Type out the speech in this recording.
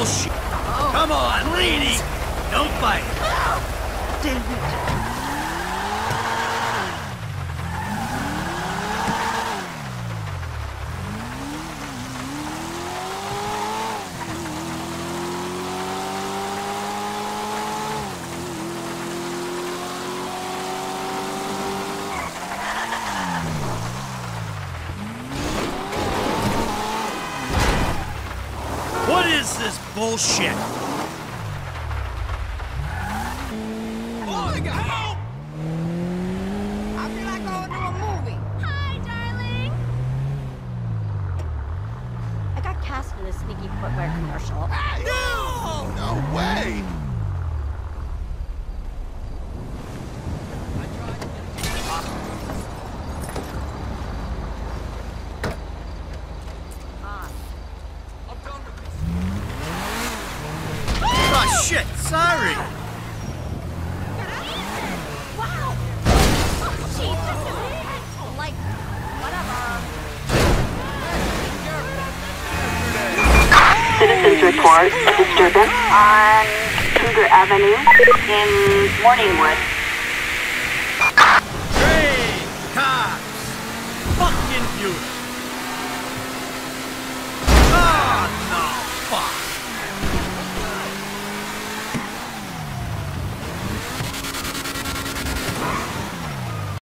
bullshit. Come on, lean easy. Don't bite. Damn it. What is this bullshit? Help! I feel like going to a movie. Hi, darling. I got cast in a sneaky footwear commercial. Hey! No! No way! Oh shit, sorry. Wow. Oh, Jesus. Like, whatever. Citizens report a disturbance on Cougar Avenue in Morningwood. Great cops. Fucking beautiful.